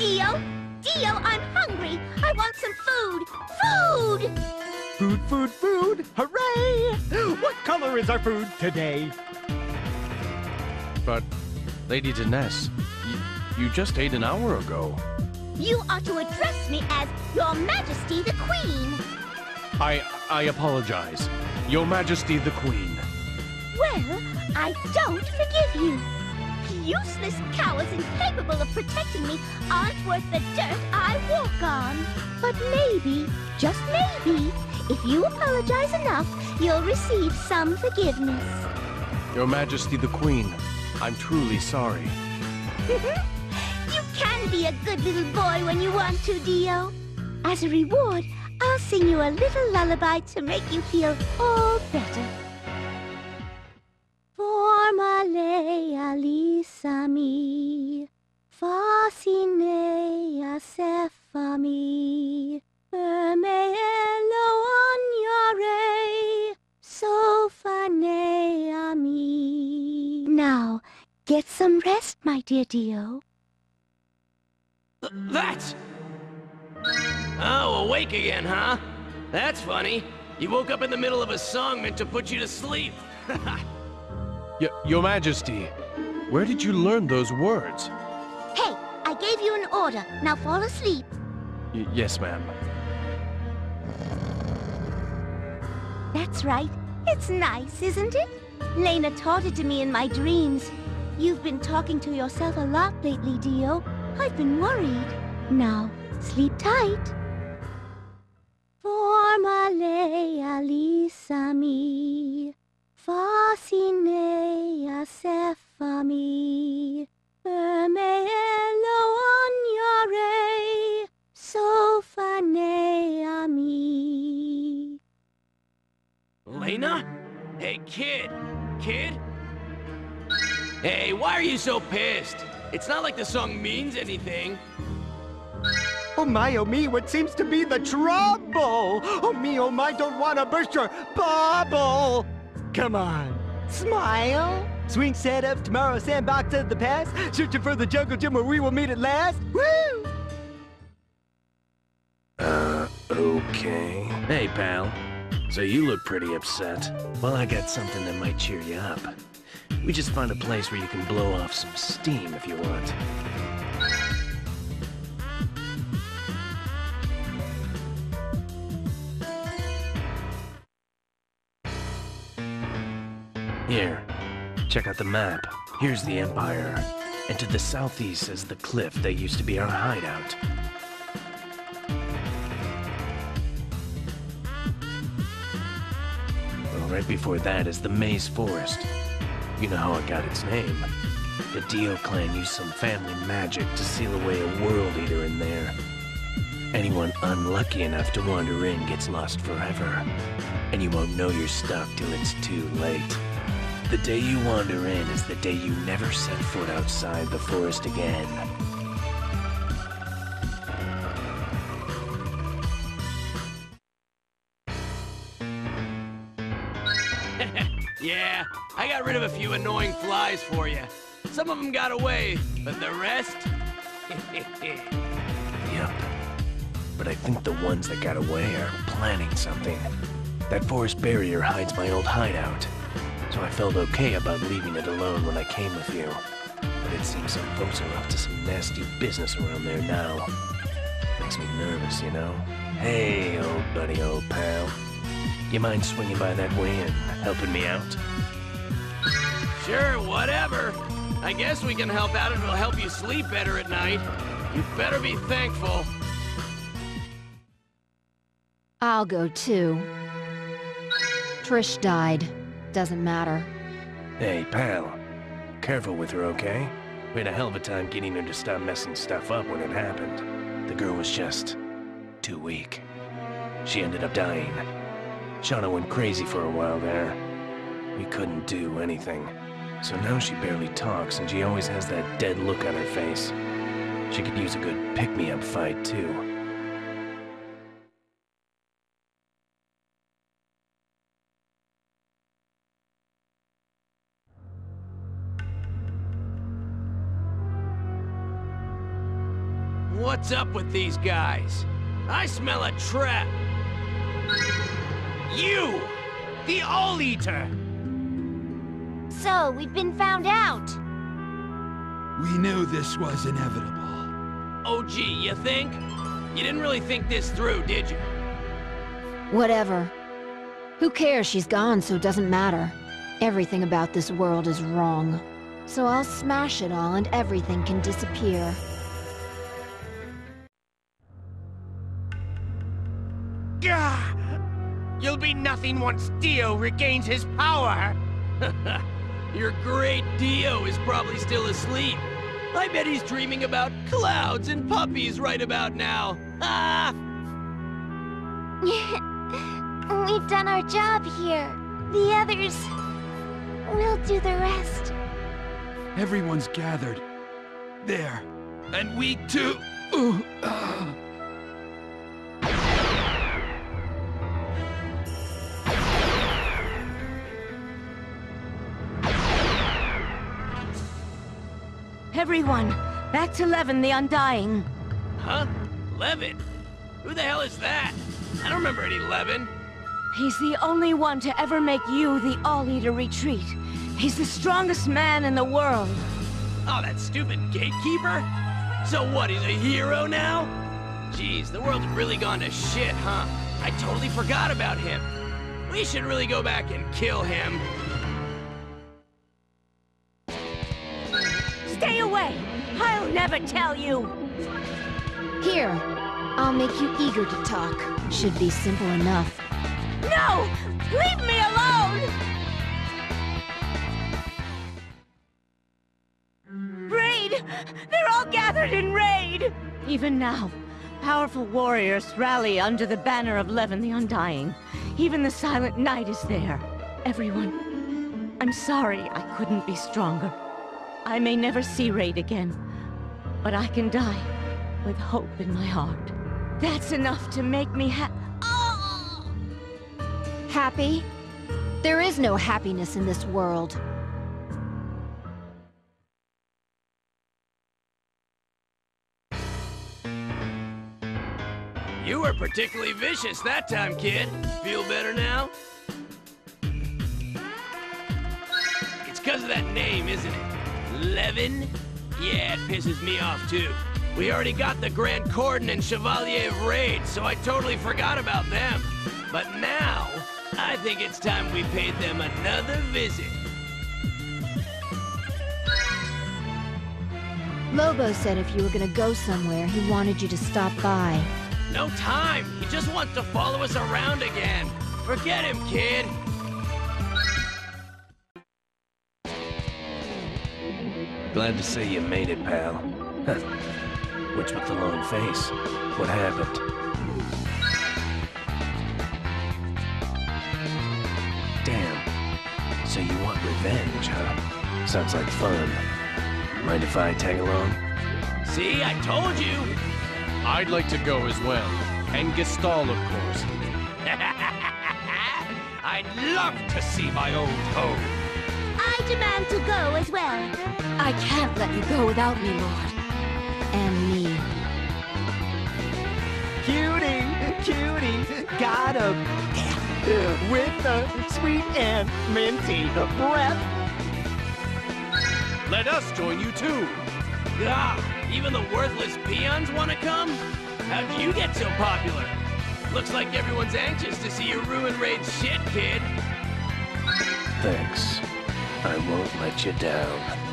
Dio! Dio, I'm hungry! I want some food! Food! Food, food, food! Hooray! What color is our food today? But, Lady Dines, you just ate an hour ago. You are to address me as Your Majesty the Queen. I apologize. Your Majesty the Queen. Well, I don't forgive you. Useless cowards incapable of protecting me aren't worth the dirt I walk on. But maybe, just maybe, if you apologize enough, you'll receive some forgiveness. Your Majesty the Queen, I'm truly sorry. You can be a good little boy when you want to, Dio. As a reward, I'll sing you a little lullaby to make you feel all better. Formalea lisami, fascinea cephami, permeelo ognare, sophaneami. Now, get some rest, my dear Dio. That! Oh, awake again, huh? That's funny. You woke up in the middle of a song meant to put you to sleep. Your Majesty, where did you learn those words? Hey, I gave you an order. Now fall asleep. Yes, ma'am. That's right. It's nice, isn't it? Lena taught it to me in my dreams. You've been talking to yourself a lot lately, Dio. I've been worried. Now, sleep tight. Formalea lisami, fascinea cephami, permeelo ognare, sophaneami. Lena? Hey, kid! Kid? Hey, why are you so pissed? It's not like the song means anything. Oh me, what seems to be the trouble? Oh my, don't want to burst your bubble. Come on, smile. Swing set up tomorrow, sandbox of the past. Searching for the jungle gym where we will meet at last. Woo! Okay. Hey, pal. So you look pretty upset. Well, I got something that might cheer you up. We just find a place where you can blow off some steam if you want. Here, check out the map. Here's the Empire. And to the southeast is the cliff that used to be our hideout. Well, right before that is the Maze Forest. You know how it got its name. The Dio clan used some family magic to seal away a World Eater in there. Anyone unlucky enough to wander in gets lost forever. And you won't know you're stuck till it's too late. The day you wander in is the day you never set foot outside the forest again. Yeah, I got rid of a few annoying flies for you. Some of them got away, but the rest? Yup. But I think the ones that got away are planning something. That forest barrier hides my old hideout. So I felt okay about leaving it alone when I came with you. But it seems some folks are up to some nasty business around there now. Makes me nervous, you know? Hey, old buddy, old pal. You mind swinging by that way and helping me out? Sure, whatever. I guess we can help out if it'll help you sleep better at night. You better be thankful. I'll go too. Trish died. Doesn't matter. Hey, pal. Careful with her, okay? We had a hell of a time getting her to stop messing stuff up when it happened. The girl was just too weak. She ended up dying. Shauna went crazy for a while there. We couldn't do anything. So now she barely talks, and she always has that dead look on her face. She could use a good pick-me-up fight, too. What's up with these guys? I smell a trap. You! The All-Eater! So, we've been found out. We knew this was inevitable. Oh gee, you think? You didn't really think this through, did you? Whatever. Who cares? She's gone, so it doesn't matter. Everything about this world is wrong. So I'll smash it all and everything can disappear. Gah! You'll be nothing once Dio regains his power! Your great Dio is probably still asleep. I bet he's dreaming about clouds and puppies right about now. Ah! We've done our job here. The others will do the rest. Everyone's gathered. There. And we too. Everyone, back to Levin the Undying. Huh? Levin? Who the hell is that? I don't remember any Levin. He's the only one to ever make you, the All-Eater, retreat. He's the strongest man in the world. Oh, that stupid gatekeeper? So what, he's a hero now? Jeez, the world's really gone to shit, huh? I totally forgot about him. We should really go back and kill him. Stay away! I'll never tell you! Here, I'll make you eager to talk. Should be simple enough. No! Leave me alone! Raid! They're all gathered in Raid! Even now, powerful warriors rally under the banner of Levin the Undying. Even the Silent Knight is there. Everyone, I'm sorry I couldn't be stronger. I may never see Raid again, but I can die with hope in my heart. That's enough to make me Happy? There is no happiness in this world. You were particularly vicious that time, kid. Feel better now? It's 'cause of that name, isn't it? Levin? Yeah, it pisses me off too. We already got the Grand Cordon and Chevalier of Raid, so I totally forgot about them. But now, I think it's time we paid them another visit. Lobo said if you were gonna go somewhere, he wanted you to stop by. No time! He just wants to follow us around again. Forget him, kid. Glad to see you made it, pal. What's with the long face? What happened? Damn. So you want revenge, huh? Sounds like fun. Mind if I tag along? See, I told you! I'd like to go as well. And Gestalt, of course. I'd love to see my old home. I demand to go as well. I can't let you go without me, Lord. And me. Cutie, got him. With the sweet and minty breath. Let us join you too. Ah, even the worthless peons want to come? How'd you get so popular? Looks like everyone's anxious to see you ruin Raid's shit, kid. Thanks. I won't let you down.